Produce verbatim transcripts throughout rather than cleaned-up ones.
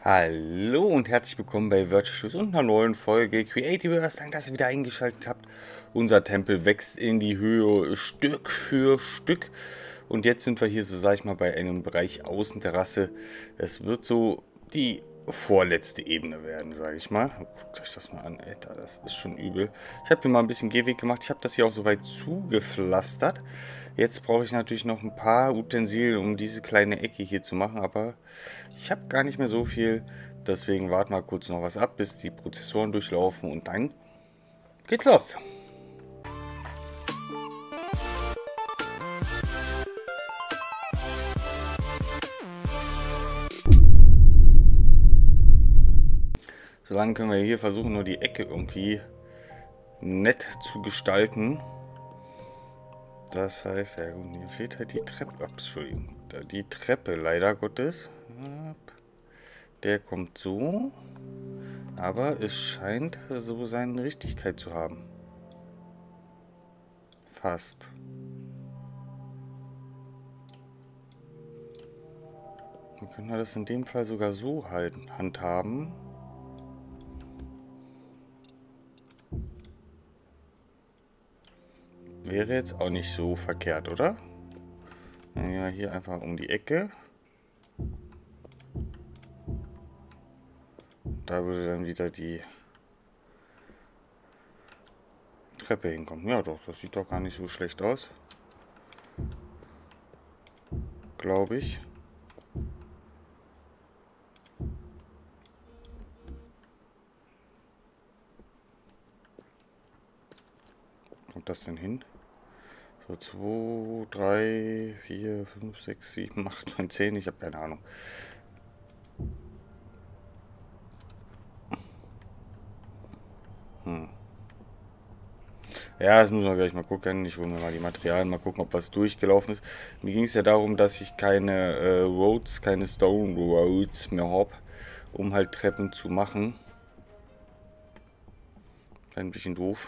Hallo und herzlich willkommen bei Virtual Studios und einer neuen Folge Creativerse. Danke, dass ihr wieder eingeschaltet habt. Unser Tempel wächst in die Höhe Stück für Stück. Und jetzt sind wir hier, so sag ich mal, bei einem Bereich Außenterrasse. Es wird so die vorletzte Ebene werden, sage ich mal. Guckt euch das mal an, Alter, das ist schon übel. Ich habe hier mal ein bisschen Gehweg gemacht. Ich habe das hier auch soweit zugepflastert. Jetzt brauche ich natürlich noch ein paar Utensilien, um diese kleine Ecke hier zu machen, aber ich habe gar nicht mehr so viel. Deswegen warten wir kurz noch was ab, bis die Prozessoren durchlaufen und dann geht's los. Solange können wir hier versuchen, nur die Ecke irgendwie nett zu gestalten. Das heißt, ja gut, mir fehlt halt die Treppe. Entschuldigung. Die Treppe, leider Gottes. Der kommt so. Aber es scheint so seine Richtigkeit zu haben. Fast. Dann können wir das in dem Fall sogar so halten, handhaben. Wäre jetzt auch nicht so verkehrt, oder? Ja, hier einfach um die Ecke. Da würde dann wieder die Treppe hinkommen. Ja doch, das sieht doch gar nicht so schlecht aus. Glaube ich. Kommt das denn hin? So, zwei, drei, vier, fünf, sechs, sieben, acht, neun, zehn. Ich habe keine Ahnung. Hm. Ja, das müssen wir gleich mal gucken. Ich hole mir mal die Materialien, mal gucken, ob was durchgelaufen ist. Mir ging es ja darum, dass ich keine äh, Roads, keine Stone Roads mehr habe, um halt Treppen zu machen. Ein bisschen doof.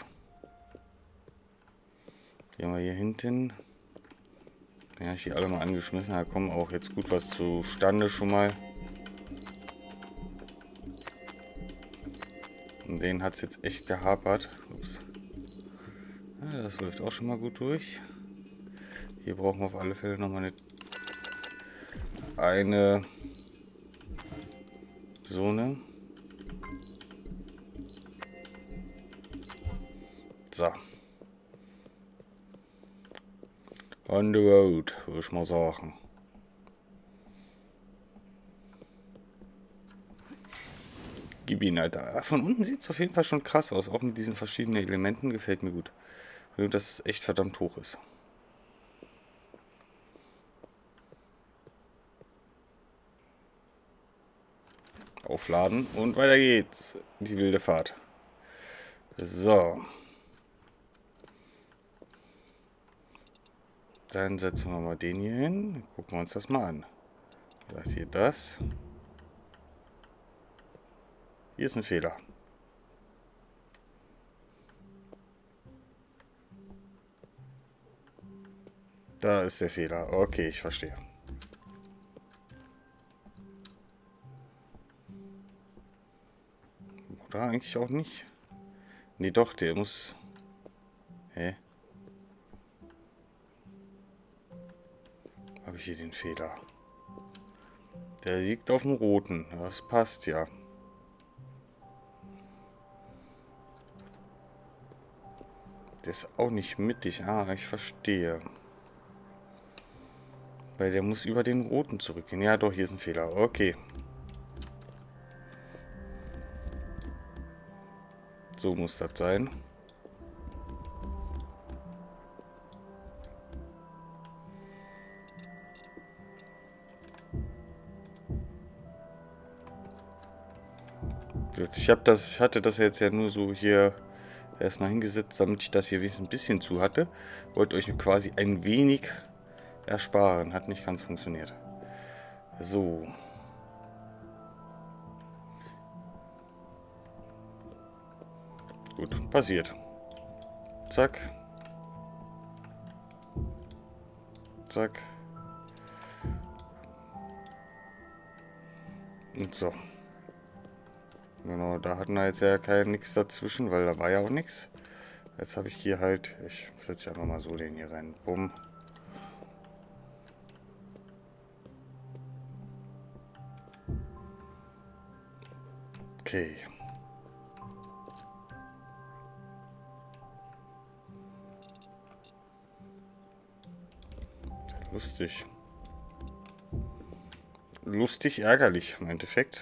Gehen wir hier hinten. Ja, ich die alle mal angeschmissen. Da kommen auch jetzt gut was zustande schon mal. Und den hat es jetzt echt gehapert. Ups. Ja, das läuft auch schon mal gut durch. Hier brauchen wir auf alle Fälle nochmal eine, eine Zone. So. On the road, würde ich mal sagen. Gib ihn, Alter. Von unten sieht es auf jeden Fall schon krass aus. Auch mit diesen verschiedenen Elementen gefällt mir gut. Weil das echt verdammt hoch ist. Aufladen und weiter geht's. Die wilde Fahrt. So. Dann setzen wir mal den hier hin. Gucken wir uns das mal an. Das hier das. Hier ist ein Fehler. Da ist der Fehler. Okay, ich verstehe. Oder eigentlich auch nicht? Nee, doch, der muss... Hä? Habe ich hier den Fehler? Der liegt auf dem roten. Das passt ja. Der ist auch nicht mittig. Ah, ich verstehe. Weil der muss über den roten zurückgehen. Ja, doch, hier ist ein Fehler. Okay. So muss das sein. Ich habe das, ich hatte das jetzt ja nur so hier erstmal hingesetzt, damit ich das hier wenigstens ein bisschen zu hatte. Wollte euch quasi ein wenig ersparen. Hat nicht ganz funktioniert. So. Gut, passiert. Zack. Zack. Und so. Genau, da hatten wir jetzt ja kein nichts dazwischen, weil da war ja auch nichts. Jetzt habe ich hier halt, ich setze einfach mal so den hier rein. Bumm. Okay. Lustig. Lustig, ärgerlich im Endeffekt.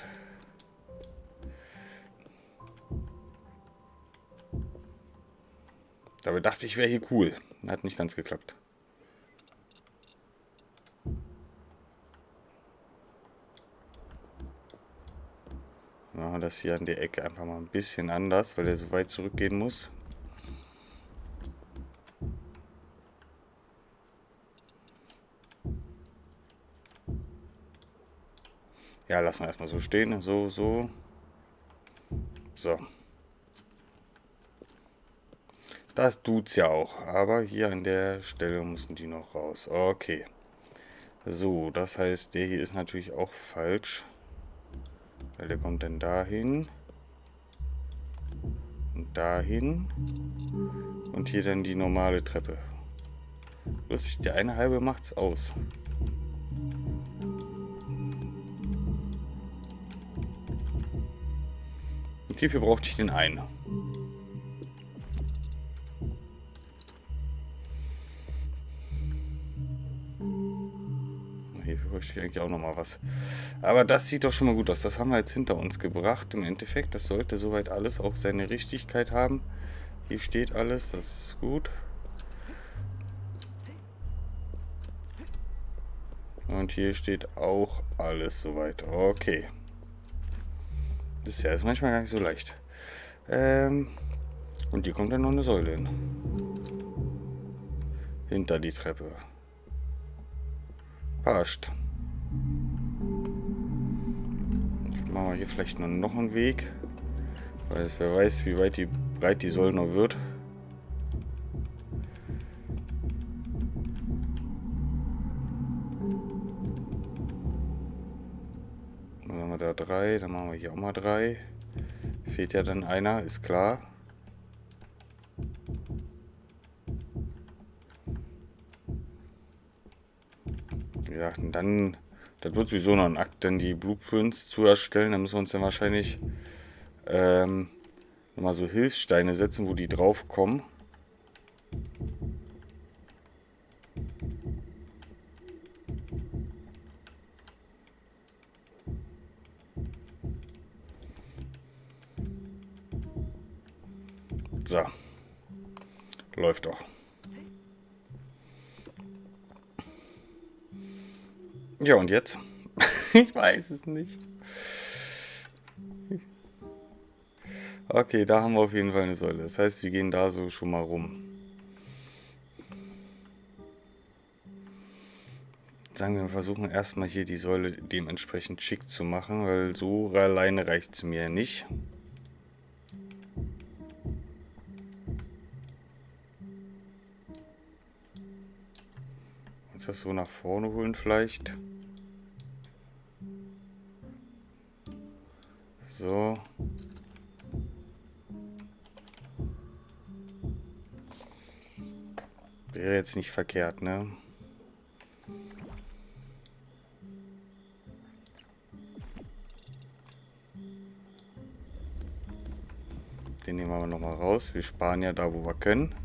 Dabei dachte ich, wäre hier cool. Hat nicht ganz geklappt. Machen wir das hier an der Ecke einfach mal ein bisschen anders, weil er so weit zurückgehen muss. Ja, lassen wir erstmal so stehen. So, so. So. Das tut's ja auch. Aber hier an der Stelle müssen die noch raus. Okay. So, das heißt, der hier ist natürlich auch falsch. Weil der kommt dann dahin. Und dahin. Und hier dann die normale Treppe. Lustig, der eine halbe macht's aus. Und hierfür brauchte ich den einen. Hierfür bräuchte ich eigentlich auch nochmal was. Aber das sieht doch schon mal gut aus. Das haben wir jetzt hinter uns gebracht. Im Endeffekt, das sollte soweit alles auch seine Richtigkeit haben. Hier steht alles, das ist gut. Und hier steht auch alles soweit. Okay. Das ist ja ist manchmal gar nicht so leicht. Ähm, und hier kommt dann noch eine Säule hin. Hinter die Treppe. Passt. Machen wir hier vielleicht nur noch einen Weg. Weil wer weiß, wie weit die breit die Säule noch wird. Dann haben wir da drei, dann machen wir hier auch mal drei. Fehlt ja dann einer, ist klar. Ja, und dann, das wird sowieso noch ein Akt, denn die Blueprints zu erstellen. Da müssen wir uns dann wahrscheinlich ähm, nochmal so Hilfssteine setzen, wo die drauf kommen. So. Läuft doch. Ja, und jetzt? Ich weiß es nicht. Okay, da haben wir auf jeden Fall eine Säule. Das heißt, wir gehen da so schon mal rum. Sagen wir, wir versuchen erstmal hier die Säule dementsprechend schick zu machen, weil so alleine reicht es mir nicht. Uns das so nach vorne holen vielleicht. So. Wäre jetzt nicht verkehrt, ne? Den nehmen wir nochmal raus. Wir sparen ja da, wo wir können.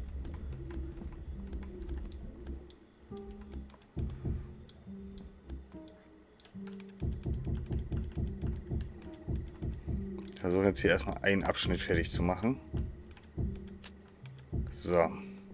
Ich versuche jetzt hier erstmal einen Abschnitt fertig zu machen. So.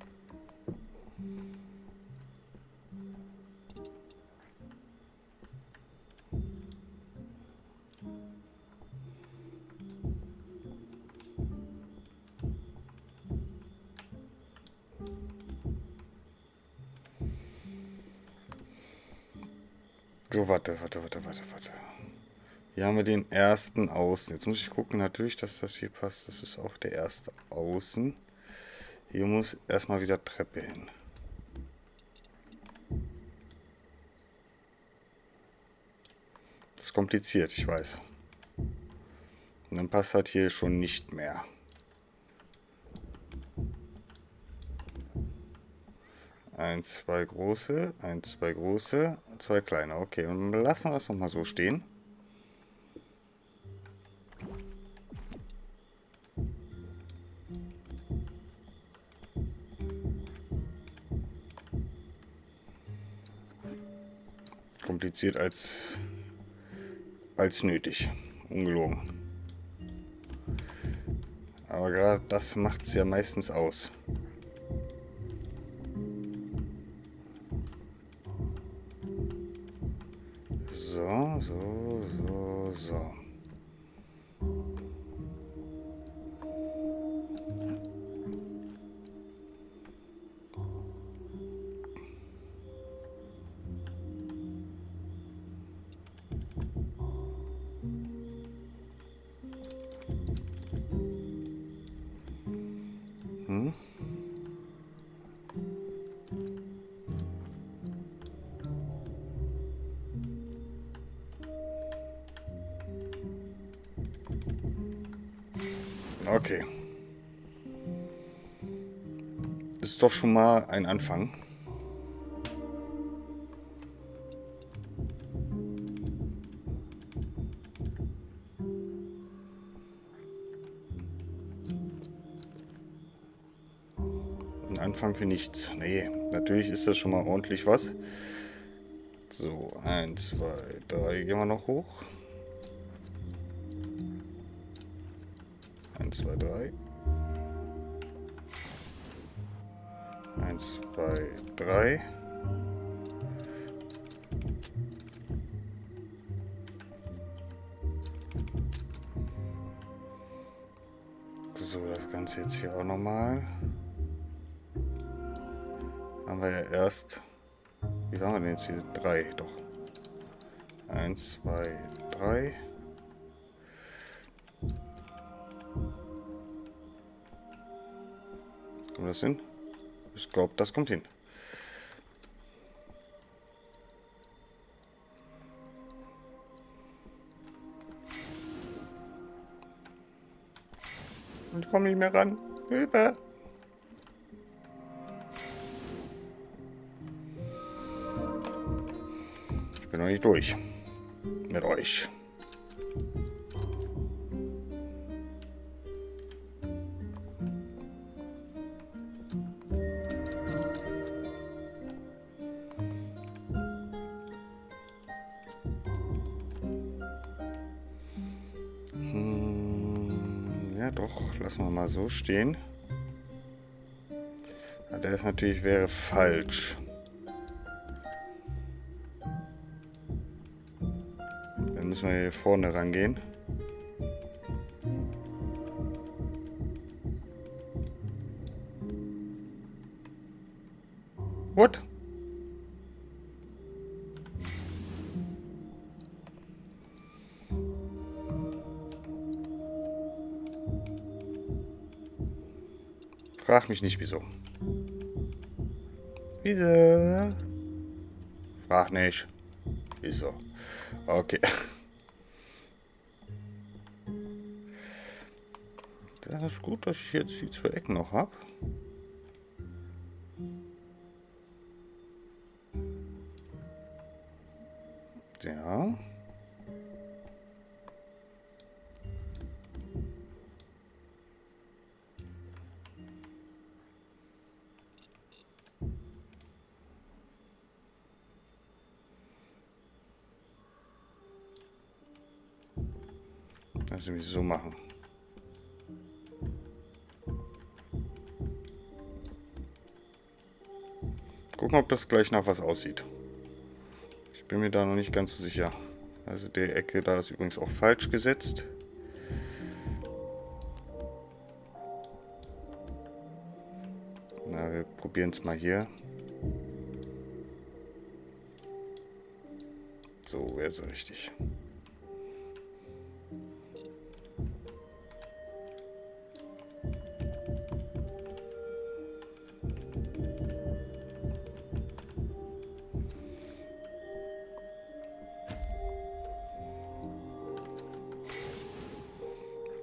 So, warte, warte, warte, warte, warte. Hier haben wir den ersten Außen. Jetzt muss ich gucken natürlich, dass das hier passt. Das ist auch der erste Außen. Hier muss erstmal wieder Treppe hin. Das ist kompliziert, ich weiß. Und dann passt das hier schon nicht mehr. Eins, zwei große, eins, zwei große, zwei kleine. Okay, und dann lassen wir das nochmal so stehen. Kompliziert als, als nötig. Ungelogen. Aber gerade das macht es ja meistens aus. So, so, so, so. Hm? Okay. Ist doch schon mal ein Anfang. Ein Anfang für nichts. Nee, natürlich ist das schon mal ordentlich was. So, eins, zwei, drei, gehen wir noch hoch. eins, zwei, drei. eins, zwei, drei. So, das Ganze jetzt hier auch nochmal. Haben wir ja erst... Wie waren wir denn jetzt hier? Drei, doch. eins, zwei, drei. Kommt das hin? Ich glaube, das kommt hin. Ich komme nicht mehr ran. Hilfe! Ich bin noch nicht durch. Mit euch. Ja, doch, lassen wir mal so stehen. Ja, der ist natürlich wäre falsch. Dann müssen wir hier vorne rangehen. What? Frag mich nicht, wieso. Wieso? Frag nicht. Wieso? Okay. Das ist gut, dass ich jetzt die zwei Ecken noch habe. Ja. Lass mich so machen. Gucken, ob das gleich nach was aussieht. Ich bin mir da noch nicht ganz so sicher. Also die Ecke da ist übrigens auch falsch gesetzt. Na, wir probieren es mal hier. So wäre es richtig.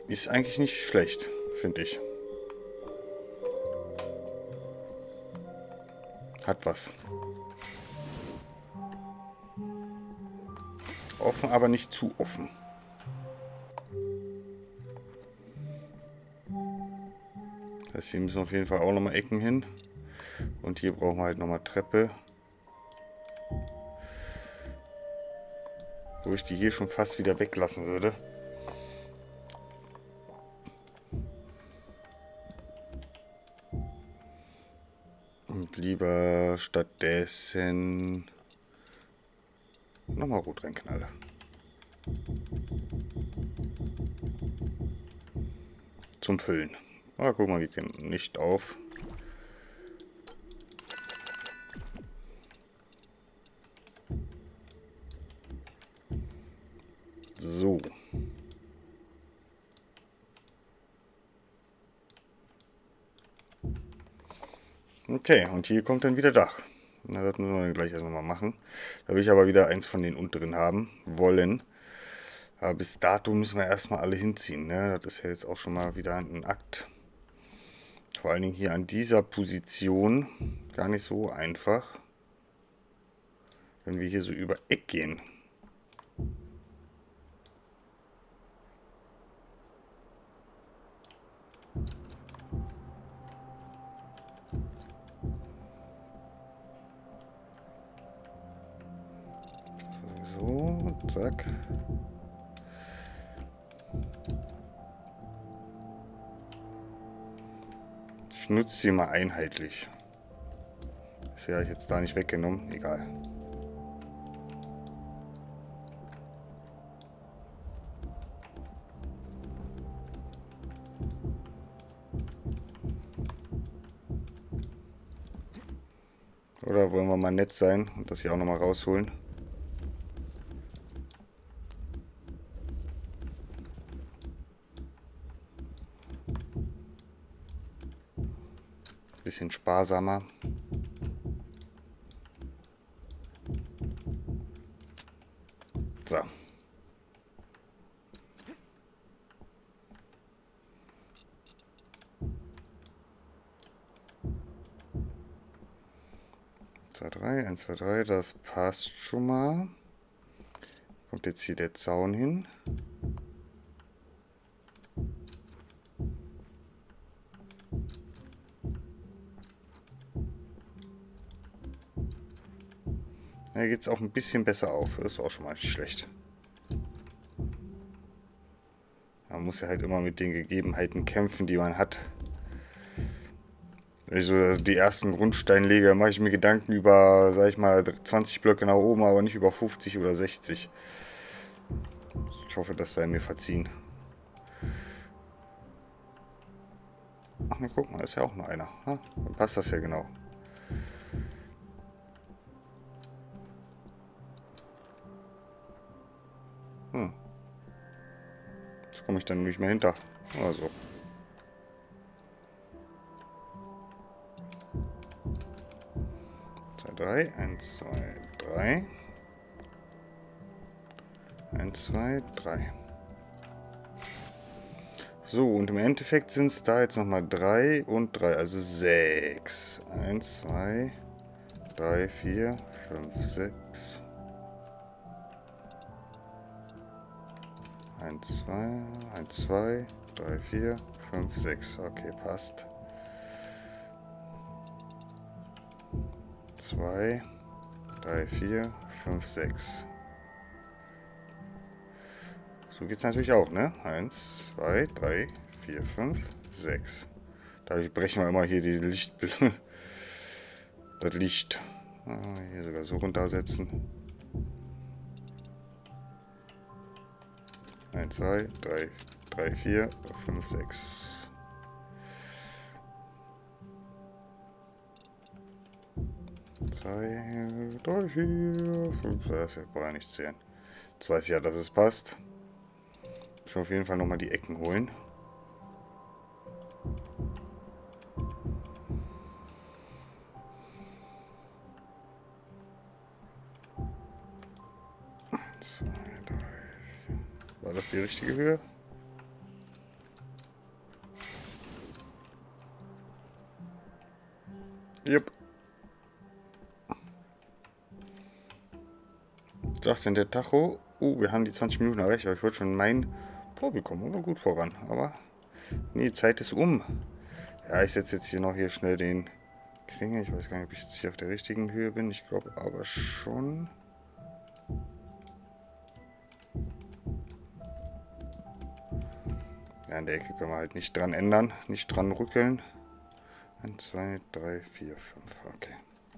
Ist eigentlich nicht schlecht, finde ich. Hat was. Offen, aber nicht zu offen. Das heißt, hier müssen auf jeden Fall auch nochmal Ecken hin. Und hier brauchen wir halt nochmal Treppe. Wo ich die hier schon fast wieder weglassen würde. Und lieber stattdessen nochmal rot reinknalle. Zum Füllen. Ah, guck mal, die gehen nicht auf. So. Okay, und hier kommt dann wieder Dach. Na, das müssen wir dann gleich erst nochmal machen. Da will ich aber wieder eins von den unteren haben wollen. Aber bis dato müssen wir erstmal alle hinziehen. Ne? Das ist ja jetzt auch schon mal wieder ein Akt. Vor allen Dingen hier an dieser Position gar nicht so einfach. Wenn wir hier so über Eck gehen. So, zack. Ich nutze sie mal einheitlich. Das habe ich jetzt da nicht weggenommen. Egal. Oder wollen wir mal nett sein und das hier auch nochmal rausholen? Bisschen sparsamer. So. zwei, drei, eins, zwei, drei, das passt schon mal. Kommt jetzt hier der Zaun hin. Da geht es auch ein bisschen besser auf. Das ist auch schon mal nicht schlecht. Man muss ja halt immer mit den Gegebenheiten kämpfen, die man hat. Also die ersten Grundsteinleger mache ich mir Gedanken über, sag ich mal, zwanzig Blöcke nach oben, aber nicht über fünfzig oder sechzig. Ich hoffe, das sei mir verziehen. Ach ne, guck mal, ist ja auch nur einer. Ha, dann passt das ja genau. Hm. Jetzt komme ich dann nicht mehr hinter. Also. zwei, drei, eins, zwei, drei. eins, zwei, drei. So, und im Endeffekt sind es da jetzt nochmal drei und drei, also sechs. eins, zwei, drei, vier, fünf, sechs. eins, zwei, eins, zwei, drei, vier, fünf, sechs. Okay, passt. zwei, drei, vier, fünf, sechs. So geht es natürlich auch, ne? eins, zwei, drei, vier, fünf, sechs. Dadurch brechen wir immer hier die Licht. Das Licht. Ah, hier sogar so runtersetzen. eins, zwei, drei, drei, vier, fünf, sechs. zwei, drei, vier, fünf, das brauche ich nicht zählen. Jetzt weiß ich ja, dass es passt. Ich will auf jeden Fall nochmal die Ecken holen. eins, zwei, drei, vier. War das die richtige Höhe? Jupp. Sagt denn der Tacho? Uh, wir haben die zwanzig Minuten erreicht, aber ich wollte schon meinen Tor bekommen. Aber gut voran. Aber nee, die Zeit ist um. Ja, ich setze jetzt hier noch hier schnell den Kringel. Ich weiß gar nicht, ob ich jetzt hier auf der richtigen Höhe bin. Ich glaube aber schon. Ja, an der Ecke können wir halt nicht dran ändern. Nicht dran rückeln. eins, zwei, drei, vier, fünf. Okay.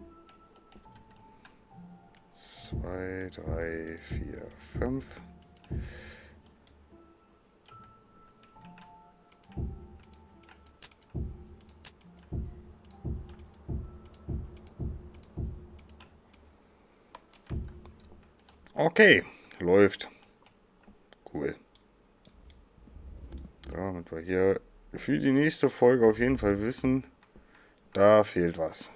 zwei, drei, vier, fünf. Okay, läuft. Cool. Damit wir hier für die nächste Folge auf jeden Fall wissen, da fehlt was.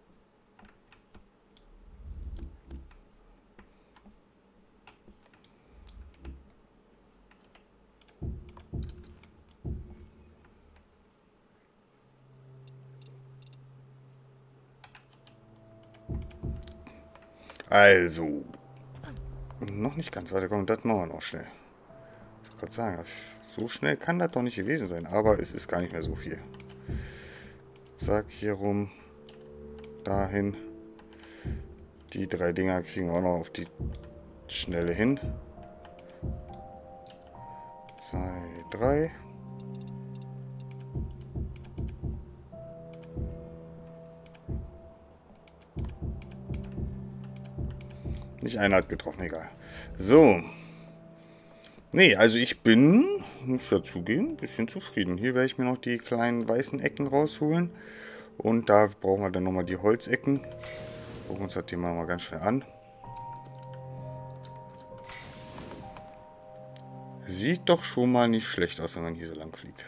Also, noch nicht ganz weiterkommen, das machen wir noch schnell. Ich wollte gerade sagen, so schnell kann das doch nicht gewesen sein, aber es ist gar nicht mehr so viel. Zack, hier rum, dahin. Die drei Dinger kriegen wir auch noch auf die Schnelle hin. Zwei, drei. Nicht einer hat getroffen, egal. So. Nee, also ich bin, muss ja zugeben, ein bisschen zufrieden. Hier werde ich mir noch die kleinen weißen Ecken rausholen. Und da brauchen wir dann nochmal die Holzecken. Gucken wir uns das Thema mal ganz schnell an. Sieht doch schon mal nicht schlecht aus, wenn man hier so lang fliegt.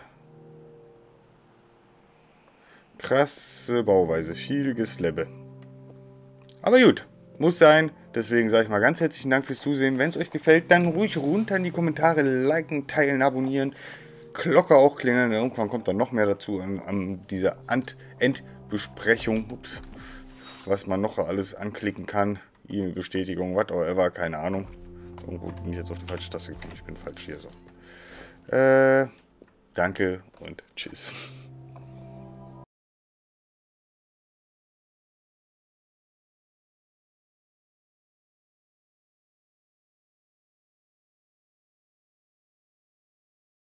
Krasse Bauweise, viel Geslebbe. Aber gut, muss sein. Deswegen sage ich mal ganz herzlichen Dank fürs Zusehen. Wenn es euch gefällt, dann ruhig runter in die Kommentare, liken, teilen, abonnieren. Glocke auch klingeln. Irgendwann kommt dann noch mehr dazu an, an dieser Endbesprechung. Ups. Was man noch alles anklicken kann. E-Mail-Bestätigung, whatever, keine Ahnung. Irgendwo bin ich jetzt auf die falsche Taste gekommen. Ich bin falsch hier so. Äh, danke und tschüss.